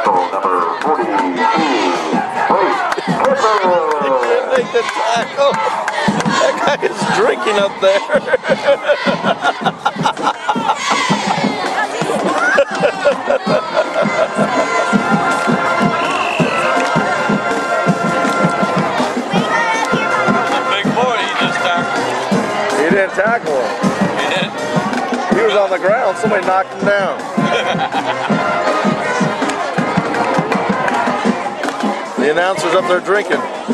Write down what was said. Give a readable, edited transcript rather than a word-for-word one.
tackle number 42. Didn't make the tackle. That guy is drinking up there. He didn't tackle him. He did? He was on the ground. Somebody knocked him down. The announcer's up there drinking.